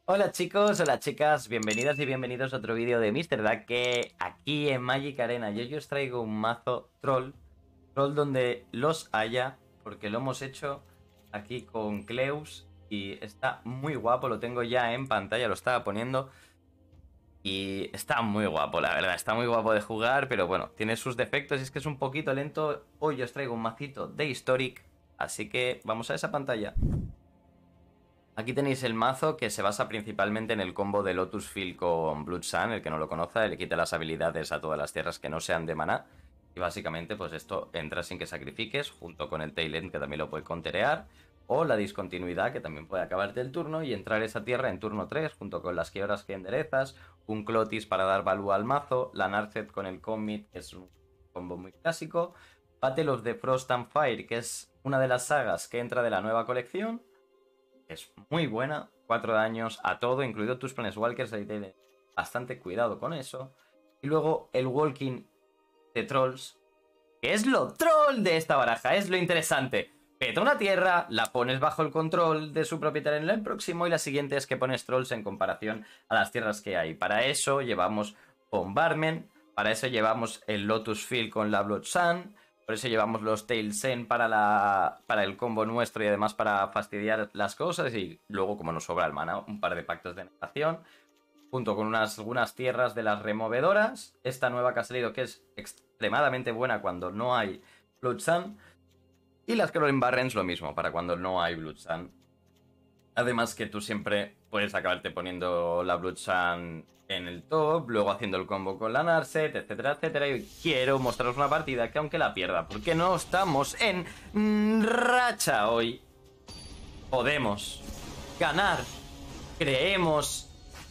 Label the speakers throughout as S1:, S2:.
S1: Hola chicos, hola chicas, bienvenidas y bienvenidos a otro vídeo de Mr. Duck que aquí en Magic Arena yo os traigo un mazo troll donde los haya, porque lo hemos hecho aquí con Cleus y está muy guapo, lo tengo ya en pantalla, lo estaba poniendo y está muy guapo, la verdad, está muy guapo de jugar, pero bueno, tiene sus defectos y es que es un poquito lento. Hoy os traigo un macito de Historic, así que vamos a esa pantalla. Aquí tenéis el mazo que se basa principalmente en el combo de Lotus Field con Blood Sun. El que no lo conozca, le quita las habilidades a todas las tierras que no sean de maná. Y básicamente pues esto entra sin que sacrifiques, junto con el Tail End que también lo puede counterear, o la discontinuidad que también puede acabarte el turno y entrar esa tierra en turno 3 junto con las Kioras que enderezas, un Clotis para dar value al mazo, la Narset con el Commit que es un combo muy clásico, Battle of the Frost and Fire que es una de las sagas que entra de la nueva colección. Es muy buena, 4 daños a todo, incluido tus Planeswalkers, ahí ten bastante cuidado con eso. Y luego el Walking de Trolls, que es lo troll de esta baraja, es lo interesante. Peta una tierra, la pones bajo el control de su propietario en el próximo y la siguiente es que pones Trolls en comparación a las tierras que hay. Para eso llevamos Bombardment, para eso llevamos el Lotus Field con la Blood Sun. Por eso llevamos los Tail Send para el combo nuestro y además para fastidiar las cosas. Y luego, como nos sobra el mana, un par de pactos de negación. Junto con algunas tierras de las removedoras. Esta nueva que ha salido que es extremadamente buena cuando no hay Blood Sun. Y las Crawling Barrens lo mismo, para cuando no hay Blood Sun. Además que tú siempre puedes acabarte poniendo la Blood Sun en el top, luego haciendo el combo con la Narset, etcétera, etcétera. Y quiero mostraros una partida que aunque la pierda, porque no estamos en racha hoy, podemos ganar. Creemos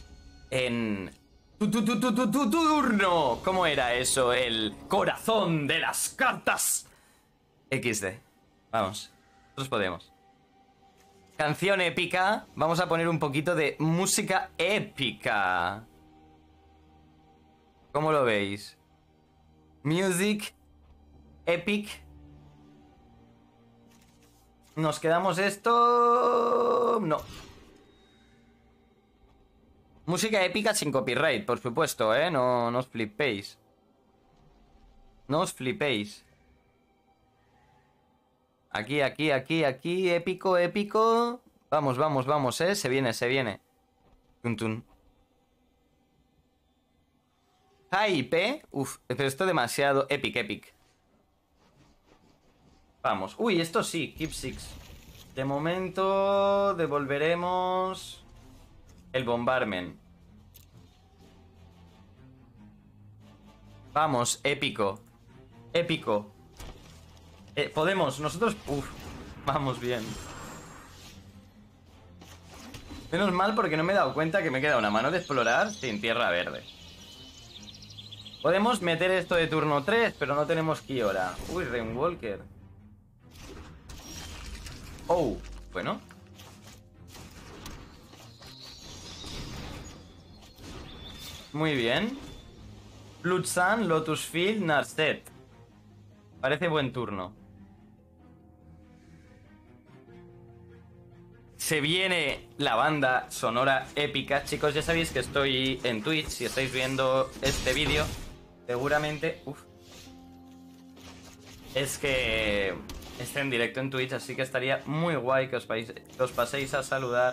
S1: en tu turno. ¿Cómo era eso? El corazón de las cartas. XD. Vamos, nosotros podemos. Canción épica. Vamos a poner un poquito de música épica. ¿Cómo lo veis? Music epic. ¿Nos quedamos esto? No. Música épica sin copyright, por supuesto, ¿eh? No os flipéis. No os flipéis. Aquí, épico, épico. Vamos, vamos, vamos, ¿eh? Se viene, se viene. Tun, tun. Hype, uf, pero esto demasiado epic, epic. Vamos, uy, esto sí, Keep Six. De momento devolveremos el Bombardment. Vamos, épico. Épico. Podemos, nosotros... Uf, vamos bien. Menos mal porque no me he dado cuenta que me queda una mano de explorar sin tierra verde. Podemos meter esto de turno 3, pero no tenemos Kiora. Uy, Rainwalker. Oh, bueno. Muy bien. Blood Sun, Lotus Field, Narset. Parece buen turno. Se viene la banda sonora épica. Chicos, ya sabéis que estoy en Twitch. Si estáis viendo este vídeo, seguramente... Uf. Es que esté en directo en Twitch, así que estaría muy guay que os paséis a saludar.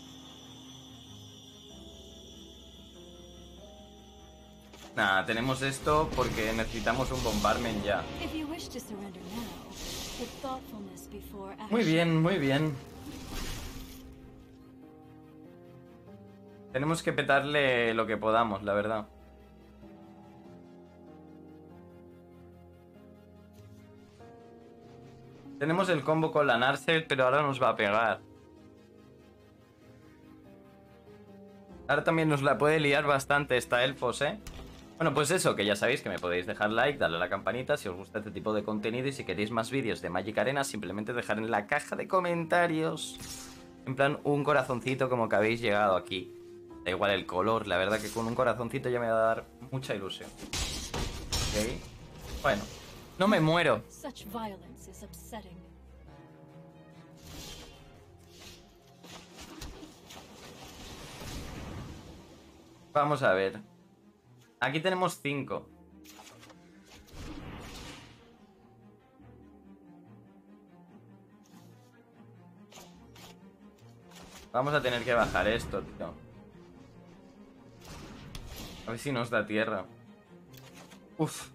S1: Nada, tenemos esto porque necesitamos un Bombardment ya. Muy bien, muy bien. Tenemos que petarle lo que podamos, la verdad. Tenemos el combo con la Narset, pero ahora nos va a pegar. Ahora también nos la puede liar bastante esta Elfos, ¿eh? Bueno, pues eso, que ya sabéis que me podéis dejar like, darle a la campanita si os gusta este tipo de contenido y si queréis más vídeos de Magic Arena, simplemente dejar en la caja de comentarios, en plan, un corazoncito como que habéis llegado aquí. Da igual el color, la verdad que con un corazoncito ya me va a dar mucha ilusión. Ok. Bueno, no me muero. Vamos a ver. Aquí tenemos 5. Vamos a tener que bajar esto, tío. A ver si nos da tierra. Uf.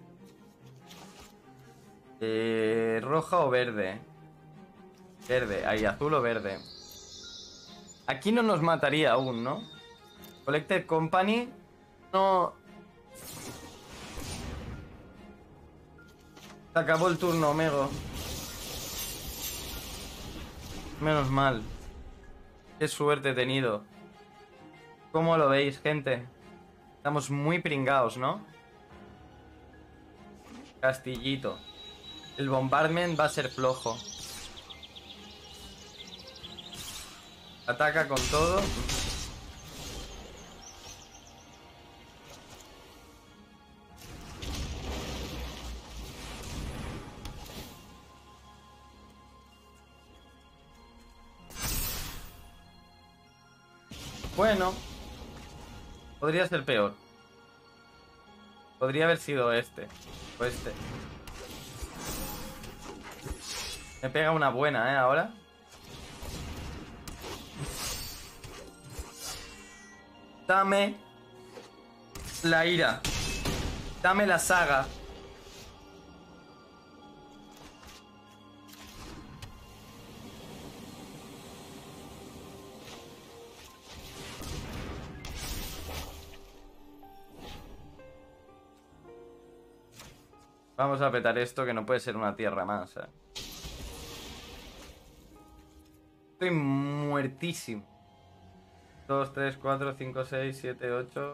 S1: ¿Roja o verde? Verde, ahí, azul o verde. Aquí no nos mataría aún, ¿no? Collected Company. No. Se acabó el turno, Mego. Menos mal. Qué suerte he tenido. ¿Cómo lo veis, gente? Estamos muy pringados, ¿no? Castillito. El bombardment va a ser flojo. Ataca con todo. Bueno. Podría ser peor. Podría haber sido este. O este. Me pega una buena, ahora. Dame la ira. Dame la saga. Vamos a petar esto, que no puede ser una tierra más, Estoy muertísimo. 2, 3, 4, 5, 6, 7, 8.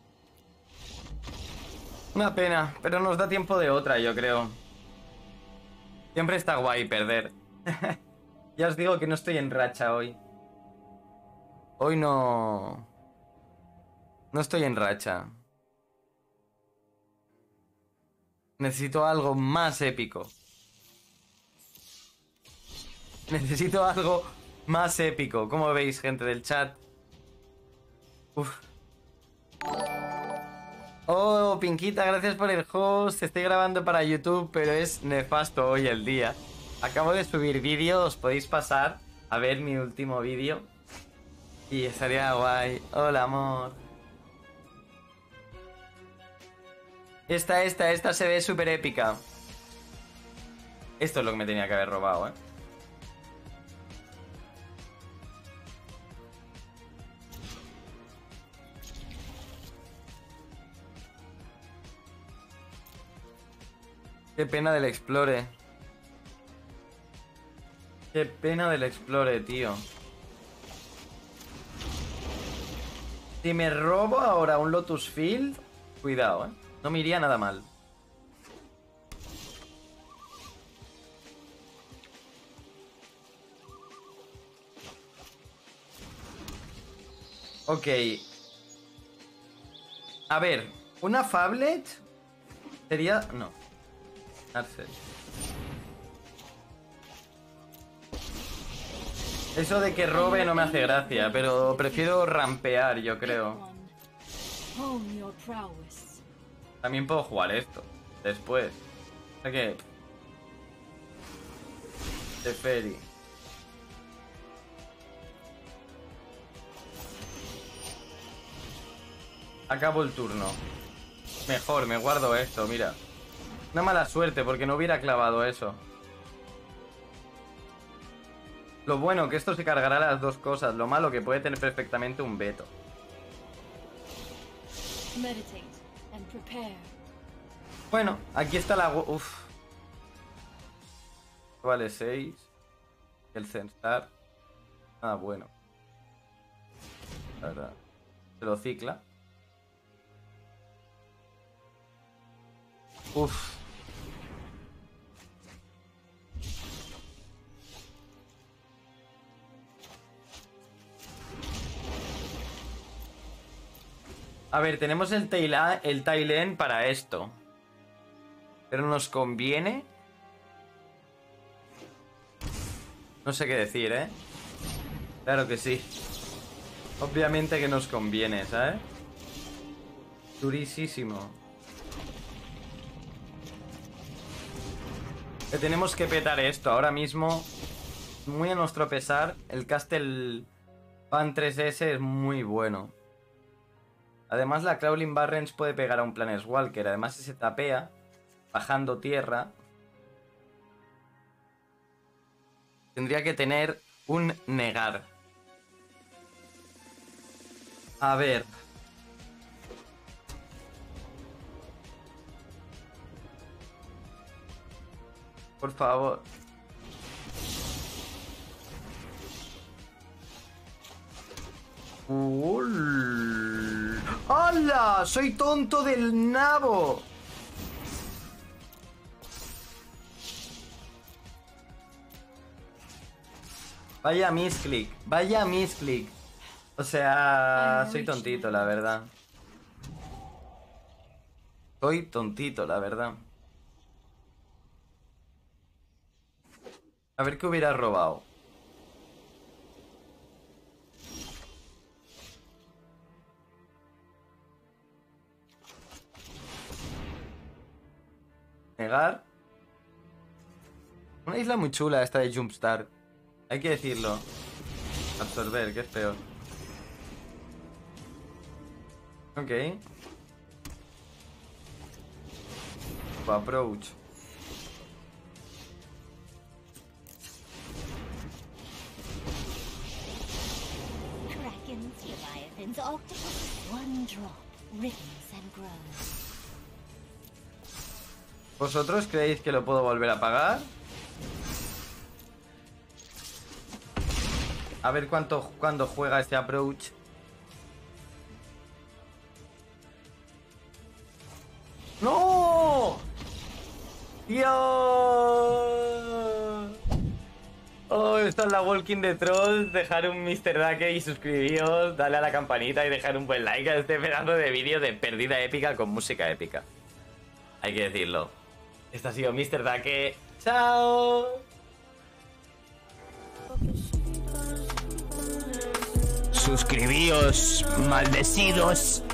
S1: Una pena, pero nos da tiempo de otra, yo creo. Siempre está guay perder. Ya os digo que no estoy en racha hoy. Hoy no... No estoy en racha. Necesito algo más épico. Necesito algo más épico. ¿Cómo veis, gente del chat? Uf. Oh, Pinquita, gracias por el host. Estoy grabando para YouTube, pero es nefasto hoy el día. Acabo de subir vídeo, os podéis pasar a ver mi último vídeo. Y estaría guay. Hola, amor. Esta se ve súper épica. Esto es lo que me tenía que haber robado, Qué pena del Explore. Qué pena del Explore, tío. Si me robo ahora un Lotus Field, cuidado, no me iría nada mal. Ok. A ver, una Fablet sería... No. Arcel. Eso de que robe no me hace gracia, pero prefiero rampear, yo creo. También puedo jugar esto después. O sea que... Teferi. Acabo el turno. Mejor, me guardo esto, mira. Una mala suerte porque no hubiera clavado eso. Lo bueno que esto se cargará las dos cosas. Lo malo que puede tener perfectamente un veto. Bueno, aquí está la... Uf. Vale, 6. El Zenstar. Ah, bueno. La verdad. Se lo cicla. Uf. A ver, tenemos el tail end para esto. Pero nos conviene. No sé qué decir, Claro que sí. Obviamente que nos conviene, ¿sabes? Durísimo. Que tenemos que petar esto ahora mismo. Muy a nuestro pesar. El Castle Pan 3S es muy bueno. Además la Crawling Barrens puede pegar a un Planeswalker. Además se tapea bajando tierra. Tendría que tener un negar. A ver. Por favor. ¡Hala! ¡Soy tonto del nabo! Vaya misclick. Vaya misclick. O sea, soy tontito, la verdad. Soy tontito, la verdad. A ver qué hubiera robado. Negar. Una isla muy chula esta de Jumpstart. Hay que decirlo. Absorber, que es peor. Ok. Approach.
S2: Dragons, leviathans, octopuses, one drop, ribbons and grows.
S1: ¿Vosotros creéis que lo puedo volver a pagar? A ver cuándo juega este approach. ¡No! ¡Dios! Oh, esta es la Walking de Trolls. Dejar un Mr. Dake y suscribiros, darle a la campanita y dejar un buen like a este pedazo de vídeo de pérdida épica con música épica. Hay que decirlo. Este ha sido Mr. Dake. ¡Chao!
S3: Suscribíos, maldecidos.